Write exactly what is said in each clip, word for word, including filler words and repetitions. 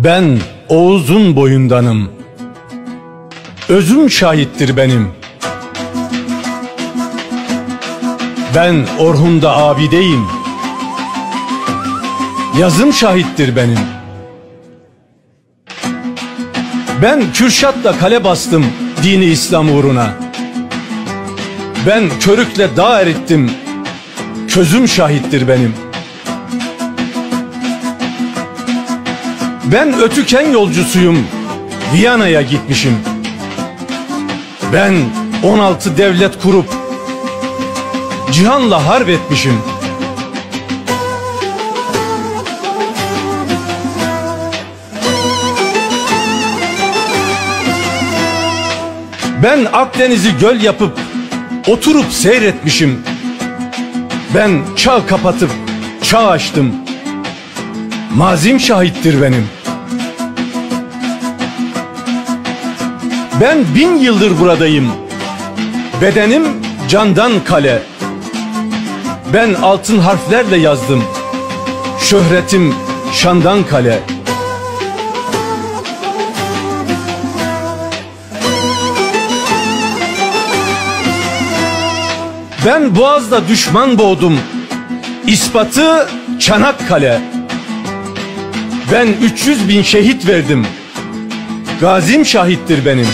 Ben Oğuz'un boyundanım. Özüm şahittir benim. Ben Orhun'da abideyim. Yazım şahittir benim. Ben Kürşat'la kale bastım dini İslam uğruna. Ben körükle dağ erittim. Közüm şahittir benim. Ben ötüken yolcusuyum. Viyana'ya gitmişim. Ben on altı devlet kurup cihanla harp etmişim. Ben Akdeniz'i göl yapıp oturup seyretmişim. Ben çağ kapatıp çağ açtım. Mazim şahittir benim. Ben bin yıldır buradayım. Bedenim candan kale. Ben altın harflerle yazdım. Şöhretim şandan kale. Ben Boğaz'da düşman boğdum. İspatı Çanakkale. Ben üç yüz bin şehit verdim. Gazim şahittir benim.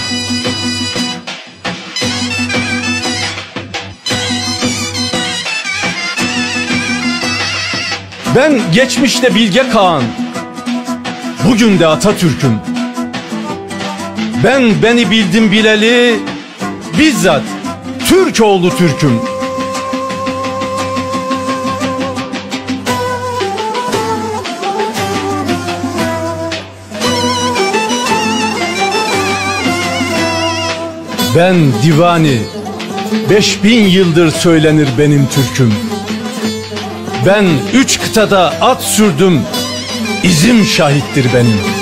Ben geçmişte Bilge Kağan, bugün de Atatürk'üm. Ben beni bildim bileli, bizzat Türk oğlu Türk'üm. Ben divani, beş bin yıldır söylenir benim Türk'üm. Ben üç kıtada at sürdüm, izim şahittir benim.